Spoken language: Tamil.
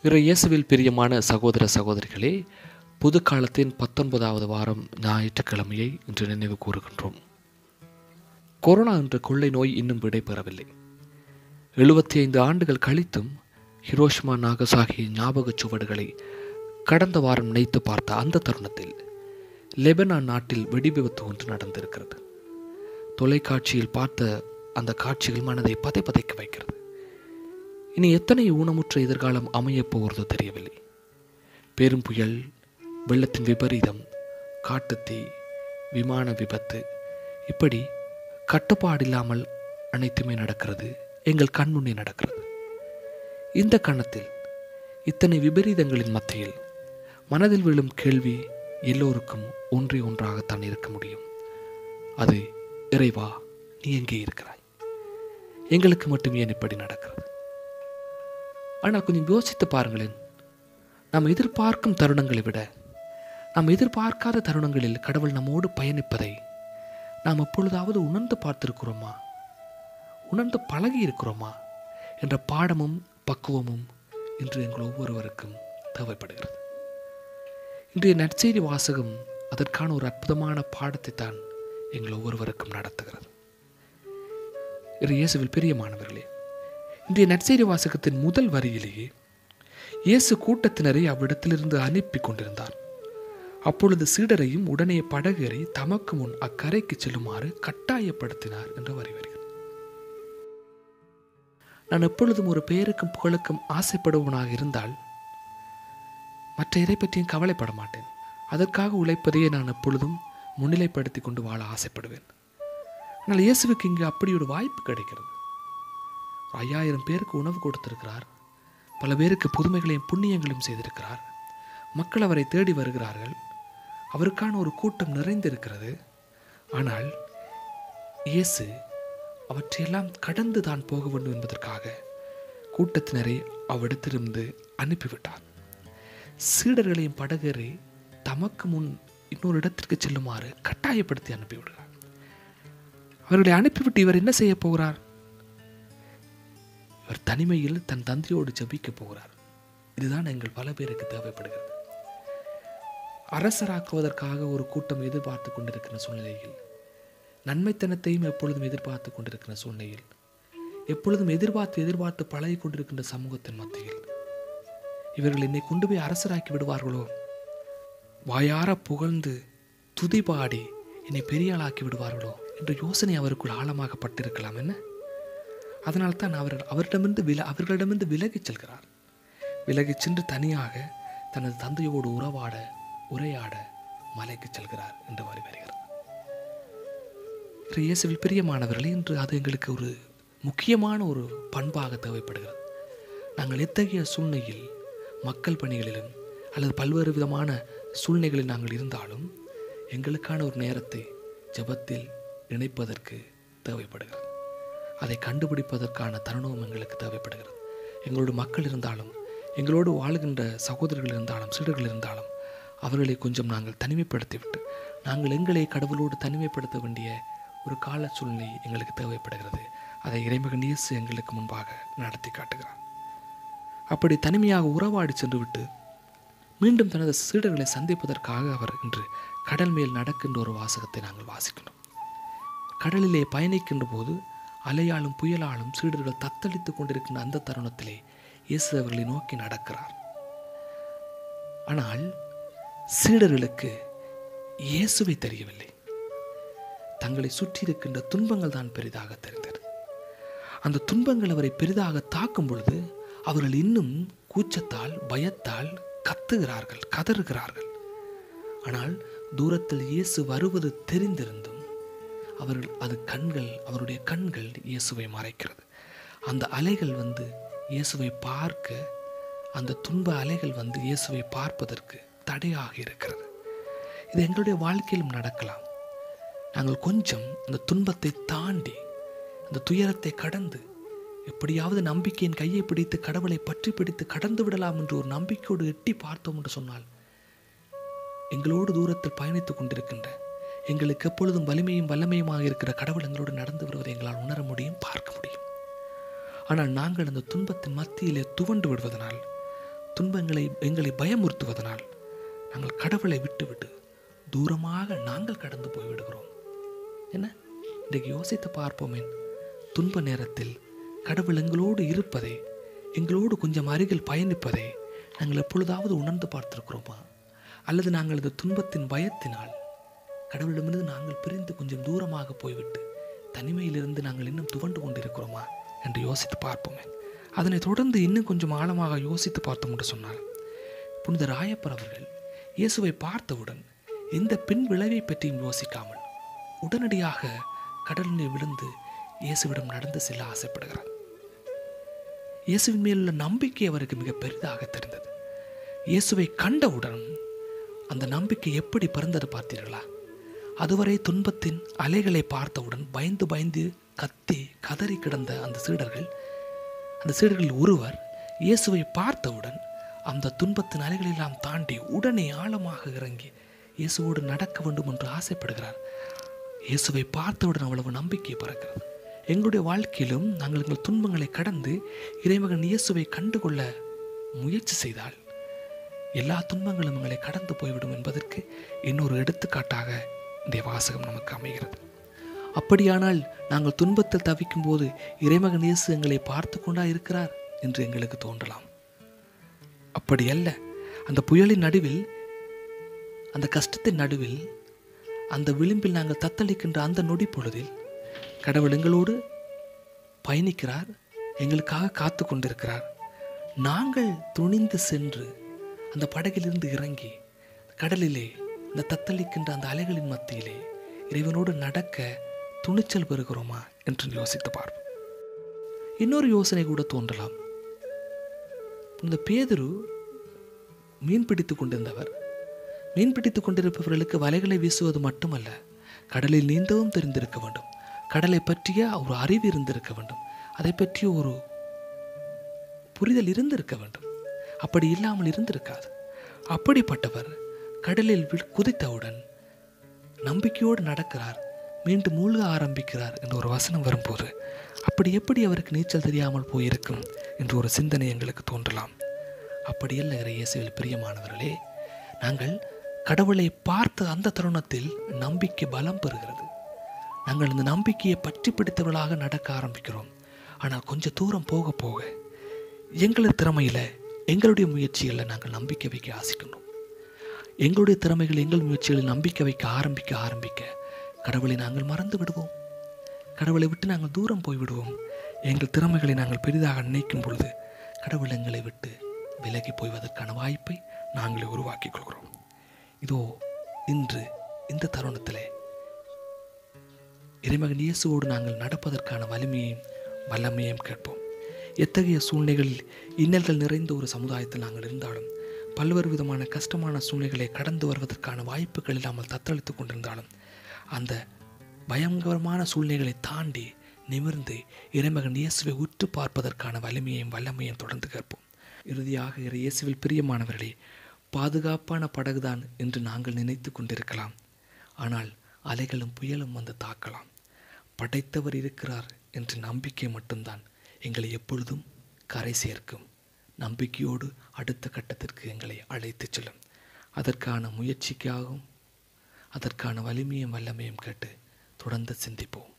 இறை இயேசுவில் பிரியமான சகோதர சகோதரிகளே, புது காலத்தின் 19வது வாரம் ஞாயிற்றுக்கிழமையை இன்று நினைவு கூறுகின்றோம். கொரோனா என்ற கொள்ளை நோய் இன்னும் விடைபெறவில்லை. 75 ஆண்டுகள் கழித்தும் ஹிரோஷிமா நாகசாகி ஞாபகச் சுவடுகளை கடந்த வாரம் நினைத்து பார்த்த அந்த தருணத்தில் லெபனான் நாட்டில் வெடிவிபத்து ஒன்று நடந்திருக்கிறது. தொலைக்காட்சியில் பார்த்த அந்த காட்சிகள் மனதை பதைக்க வைக்கிறது. இனி எத்தனை ஊனமுற்ற எதிர்காலம் அமையப் போகிறதோ தெரியவில்லை. பெரும் புயல், வெள்ளத்தின் விபரீதம், காட்டுத்தீ, விமான விபத்து, இப்படி கட்டுப்பாடில்லாமல் அனைத்துமே நடக்கிறது, எங்கள் கண்முன்னே நடக்கிறது. இந்த கணத்தில் இத்தனை விபரீதங்களின் மத்தியில் மனதில் விழும் கேள்வி எல்லோருக்கும் ஒன்றாகத்தான் இருக்க முடியும். அது, இறைவா, நீ எங்கே இருக்கிறாய்? எங்களுக்கு மட்டும் ஏன் இப்படி நடக்கிறது? ஆனால் கொஞ்சம் யோசித்து பாருங்களேன். நாம் எதிர்பார்க்கும் தருணங்களை விட நாம் எதிர்பார்க்காத தருணங்களில் கடவுள் நம்மோடு பயணிப்பதை நாம் எப்பொழுதாவது உணர்ந்து பார்த்திருக்கிறோமா? உணர்ந்து பழகி இருக்கிறோமா என்ற பாடமும் பக்குவமும் இன்று எங்கள் ஒவ்வொருவருக்கும் தேவைப்படுகிறது. இன்றைய நற்செய்தி வாசகம் அதற்கான ஒரு அற்புதமான பாடத்தை தான் எங்கள் ஒவ்வொருவருக்கும் நடத்துகிறது. இயேசுவில் பிரியமானவர்களே, இன்றைய நற்செய்தி வாசகத்தின் முதல் வரியிலேயே இயேசு கூட்டத்தினரை அவ்விடத்திலிருந்து அனுப்பி கொண்டிருந்தார். அப்பொழுது சீடரையும் உடனே படகேறி தமக்கு முன் அக்கரைக்கு செல்லுமாறு கட்டாயப்படுத்தினார் என்ற வரி வருகிறது. நான் எப்பொழுதும் ஒரு பெயருக்கும் புகழுக்கும் ஆசைப்படுவனாக இருந்தால் மற்ற எதை பற்றியும் கவலைப்பட மாட்டேன். அதற்காக உழைப்பதையே நான் எப்பொழுதும் முன்னிலைப்படுத்தி கொண்டு வாழ ஆசைப்படுவேன். ஆனால் இயேசுவுக்கு இங்கு அப்படி ஒரு வாய்ப்பு கிடைக்கிறது. 5000 பேருக்கு உணவு கொடுத்திருக்கிறார். பல பேருக்கு புதுமைகளையும் புண்ணியங்களையும் செய்திருக்கிறார். மக்கள் அவரை தேடி வருகிறார்கள். அவருக்கான ஒரு கூட்டம் நிறைந்திருக்கிறது. ஆனால் இயேசு அவற்றையெல்லாம் கடந்து தான் போக வேண்டும் என்பதற்காக கூட்டத்தினரை அவ்விடத்திலிருந்து அனுப்பிவிட்டார். சீடர்களையும் படகேறி தமக்கு முன் இன்னொரு இடத்திற்கு செல்லுமாறு கட்டாயப்படுத்தி அனுப்பிவிடுகிறார். அவர்களை அனுப்பிவிட்டு இவர் என்ன செய்ய போகிறார்? இவர் தனிமையில் தன் தந்தையோடு ஜெபிக்க போகிறார். இதுதான் எங்கள் பல பேருக்கு தேவைப்படுகிறது. அரசராக்குவதற்காக ஒரு கூட்டம் எதிர்பார்த்து கொண்டிருக்கிற சூழ்நிலையில், நன்மைத்தனத்தையும் எப்பொழுதும் எதிர்பார்த்து கொண்டிருக்கிற சூழ்நிலையில், எப்பொழுதும் எதிர்பார்த்து பழகி கொண்டிருக்கின்ற சமூகத்தின் மத்தியில் இவர்கள் என்னை கொண்டு போய் அரசராக்கி விடுவார்களோ, வாயார புகழ்ந்து துதிபாடி என்னை பெரிய ஆளாக்கி விடுவார்களோ என்ற யோசனை அவருக்குள் ஆழமாக பட்டிருக்கலாம். என்ன, அதனால்தான் அவர்களிடமிருந்து விலகிச் செல்கிறார். விலகிச் சென்று தனியாக தனது தந்தையோடு உரையாட மலைக்கு செல்கிறார் என்று வருகிறது. இயேசுவில் பிரியமானவர்களே, இன்று அது எங்களுக்கு ஒரு முக்கியமான ஒரு பண்பாக தேவைப்படுகிறது. நாங்கள் எத்தகைய சூழ்நிலையில், மக்கள் பணிகளிலும் அல்லது பல்வேறு விதமான சூழ்நிலைகளில் நாங்கள் இருந்தாலும் எங்களுக்கான ஒரு நேரத்தை ஜெபத்தில் இணைப்பதற்கு தேவைப்படுகிறது. அதை கண்டுபிடிப்பதற்கான தருணம் எங்களுக்கு தேவைப்படுகிறது. எங்களோட மக்கள் இருந்தாலும், எங்களோடு வாழுகின்ற சகோதரர்கள் இருந்தாலும், சீடர்கள் இருந்தாலும், அவர்களை கொஞ்சம் நாங்கள் தனிமைப்படுத்திவிட்டு நாங்கள் எங்களை கடவுளோடு தனிமைப்படுத்த வேண்டிய ஒரு கால சூழ்நிலை எங்களுக்கு தேவைப்படுகிறது. அதை இறைமகன் இயேசு எங்களுக்கு முன்பாக நடத்தி காட்டுகிறார். அப்படி தனிமையாக உறவாடி சென்று விட்டு மீண்டும் தனது சீடர்களை சந்திப்பதற்காக அவர் இன்று கடல் மேல் நடக்கின்ற ஒரு வாசகத்தை நாங்கள் வாசிக்கின்றோம். கடலிலே பயணிக்கின்ற போது அலையாலும் புயலாலும் சீடர்கள் தத்தளித்துக் கொண்டிருக்கின்ற அந்த தருணத்திலே இயேசு அவர்களை நோக்கி நடக்கிறார். ஆனால் சீடர்களுக்கு இயேசுவை தெரியவில்லை. தங்களை சுற்றி இருக்கின்ற துன்பங்கள் தான் பெரிதாக தெரிந்தது. அந்த துன்பங்கள் அவரை பெரிதாக தாக்கும் பொழுது அவர்கள் இன்னும் கூச்சத்தால், பயத்தால் கதறுகிறார்கள். ஆனால் தூரத்தில் இயேசு வருவது தெரிந்திருந்தும் அவருடைய கண்கள் இயேசுவை மறைக்கிறது. அந்த அலைகள் வந்து இயேசுவை பார்க்க, அந்த துன்ப அலைகள் வந்து இயேசுவை பார்ப்பதற்கு தடையாக இருக்கிறது. இது எங்களுடைய வாழ்க்கையிலும் நடக்கலாம். நாங்கள் கொஞ்சம் அந்த துன்பத்தை தாண்டி, அந்த துயரத்தை கடந்து, எப்படியாவது நம்பிக்கையின் கையை பிடித்து கடவுளை பற்றி பிடித்து கடந்து விடலாம் என்று ஒரு நம்பிக்கையோடு எட்டி பார்த்தோம் என்று சொன்னால், எங்களோடு தூரத்தில் பயணித்துக் கொண்டிருக்கின்ற, எங்களுக்கு எப்பொழுதும் வலிமையும் வல்லமையுமாக இருக்கிற கடவுள் எங்களோடு நடந்து வருவதை எங்களால் உணர முடியும், பார்க்க முடியும். ஆனால் நாங்கள் அந்த துன்பத்தின் மத்தியிலே துவண்டு விடுவதனால் துன்பங்களை எங்களை பயமுறுத்துவதனால் நாங்கள் கடவுளை விட்டுவிட்டு தூரமாக நாங்கள் கடந்து போய்விடுகிறோம். என்ன இன்றைக்கு யோசித்து பார்ப்போமே, துன்ப நேரத்தில் கடவுள் எங்களோடு இருப்பதை, எங்களோடு கொஞ்சம் அருகில் பயணிப்பதை நாங்கள் எப்பொழுதாவது உணர்ந்து பார்த்திருக்கிறோமா? அல்லது நாங்கள் இந்த துன்பத்தின் பயத்தினால் கடவுளிடமிருந்து நாங்கள் பிரிந்து கொஞ்சம் தூரமாக போய்விட்டு தனிமையிலிருந்து நாங்கள் இன்னும் துவண்டு கொண்டிருக்கிறோமா என்று யோசித்து பார்ப்போமே. அதனை தொடர்ந்து இன்னும் கொஞ்சம் ஆழமாக யோசித்து பார்த்தோம் என்று சொன்னால், புனித ராயப்பர் அவர்கள் இயேசுவை பார்த்தவுடன் எந்த பின் விளைவை பற்றியும் யோசிக்காமல் உடனடியாக கடலில் விழுந்து இயேசுவிடம் நடந்து செல்ல ஆசைப்படுகிறார். இயேசுவின் மேலுள்ள நம்பிக்கை அவருக்கு மிக பெரிதாக தெரிந்தது. இயேசுவை கண்டவுடன் அந்த நம்பிக்கை எப்படி பிறந்தது பார்த்தீர்களா? அதுவரை துன்பத்தின் அலைகளை பார்த்தவுடன் பயந்து பயந்து கத்தி கதறி கிடந்த அந்த சீடர்கள் ஒருவர் இயேசுவை பார்த்தவுடன் அந்த துன்பத்தின் அலைகளெல்லாம் தாண்டி உடனே ஆழமாக இறங்கி இயேசுவோடு நடக்க வேண்டும் என்று ஆசைப்படுகிறார். இயேசுவை பார்த்தவுடன் அவ்வளவு நம்பிக்கை பிறக்கிறது. எங்களுடைய வாழ்க்கையிலும் நாங்கள் எங்கள் துன்பங்களை கடந்து இறைமகன் இயேசுவை கண்டுகொள்ள முயற்சி செய்தால் எல்லா துன்பங்களும் எங்களை கடந்து போய்விடும் என்பதற்கு இன்னொரு எடுத்துக்காட்டாக இந்த வாசகம் நமக்கு அமைகிறது. அப்படியானால் நாங்கள் துன்பத்தில் தவிக்கும் போது இறைமகன் இயேசு எங்களை பார்த்து கொண்டா இருக்கிறார் என்று எங்களுக்கு தோன்றலாம். அப்படி அல்ல. அந்த புயலின் நடுவில், அந்த கஷ்டத்தின் நடுவில், அந்த விளிம்பில் நாங்கள் தத்தளிக்கின்ற அந்த நொடி பொழுதில் கடவுள் எங்களோடு பயணிக்கிறார், எங்களுக்காக காத்து கொண்டிருக்கிறார். நாங்கள் துணிந்து சென்று அந்த படகிலிருந்து இறங்கி கடலிலே இந்த தத்தளிக்கின்ற அந்த அலைகளின் மத்தியிலே இறைவனோடு நடக்க துணிச்சல் பெறுகிறோமா என்று யோசித்து பார்ப்போம். இன்னொரு யோசனை கூட தோன்றலாம். இந்த பேதுரு மீன் பிடித்துக் கொண்டிருந்தவர். மீன் பிடித்துக் கொண்டிருப்பவர்களுக்கு வலைகளை வீசுவது மட்டுமல்ல, கடலில் நீந்தவும் தெரிந்திருக்க வேண்டும். கடலை பற்றிய ஒரு அறிவு இருந்திருக்க வேண்டும். அதை பற்றிய ஒரு புரிதல் இருந்திருக்க வேண்டும். அப்படி இல்லாமல் இருந்திருக்காது. அப்படிப்பட்டவர் கடலில் குதித்தவுடன் நம்பிக்கையோடு நடக்கிறார், மீண்டும் மூழ்க ஆரம்பிக்கிறார் என்ற ஒரு வசனம் வரும்போது அப்படி எப்படி அவருக்கு நீச்சல் தெரியாமல் போயிருக்கும் என்று ஒரு சிந்தனை எங்களுக்கு தோன்றலாம். அப்படியல்ல இயேசுவில் பிரியமானவர்களே, நாங்கள் கடவுளை பார்த்த அந்த தருணத்தில் நம்பிக்கை பலம் பெறுகிறது. நாங்கள் இந்த நம்பிக்கையை பற்றி பிடித்தவர்களாக நடக்க ஆரம்பிக்கிறோம். ஆனால் கொஞ்சம் தூரம் போக போக எங்களது திறமையில், எங்களுடைய முயற்சிகளில் நாங்கள் நம்பிக்கை வைக்க ஆசிக்கணும். எங்களுடைய திறமைகள், எங்கள் முயற்சிகளில் நம்பிக்கை வைக்க ஆரம்பிக்க கடவுளை நாங்கள் மறந்து விடுவோம். கடவுளை விட்டு நாங்கள் தூரம் போய்விடுவோம். எங்கள் திறமைகளை நாங்கள் பெரிதாக நினைக்கும் பொழுது கடவுள் எங்களை விட்டு விலகி போய்வதற்கான வாய்ப்பை நாங்களே உருவாக்கிக் கொள்கிறோம். இதோ இன்று இந்த தருணத்திலே இறைமகன் இயேசுவோடு நாங்கள் நடப்பதற்கான வல்லமையையும் கேட்போம். எத்தகைய சூழ்நிலைகளில் இன்னல்கள் நிறைந்த ஒரு சமுதாயத்தில் நாங்கள் இருந்தாலும், பல்வேறு விதமான கஷ்டமான சூழ்நிலைகளை கடந்து வருவதற்கான வாய்ப்புகள் இல்லாமல் தத்தளித்துக் கொண்டிருந்தாலும், அந்த பயங்கரமான சூழ்நிலைகளை தாண்டி நிமிர்ந்து இறைமகன் இயேசுவை உற்று பார்ப்பதற்கான வல்லமையையும் தொடர்ந்து கேட்போம். இறுதியாக இயேசுவில் பிரியமானவர்களே, பாதுகாப்பான படகுதான் என்று நாங்கள் நினைத்து கொண்டிருக்கலாம். ஆனால் அலைகளும் புயலும் வந்து தாக்கலாம். படைத்தவர் இருக்கிறார் என்ற நம்பிக்கை மட்டும்தான் எங்களை எப்பொழுதும் கரை சேர்க்கும். நம்பிக்கையோடு அடுத்த கட்டத்திற்கு எங்களை அழைத்து செல்லும். அதற்கான முயற்சிக்காகவும் அதற்கான வல்லமையும் கேட்டு தொடர்ந்து சிந்திப்போம்.